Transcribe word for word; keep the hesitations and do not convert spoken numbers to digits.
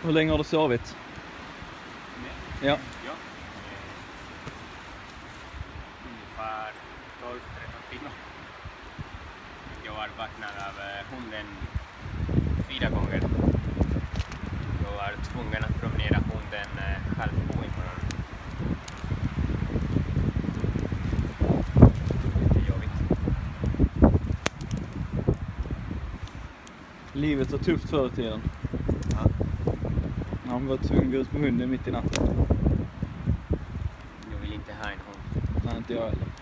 Hur länge har du sovit? Nej. Ja. Ja. Ungefär tolv tretton timmar. Jag har vaknat av hunden fyra gånger. Jag var tvungen att promenera hunden halv på i morgon. Det är jobbigt. Livet var tufft förr i tiden. Ja. Man var tvungen att gå ut med hunden mitt i natten. Jag vill inte ha en hund. Nej, inte jag heller.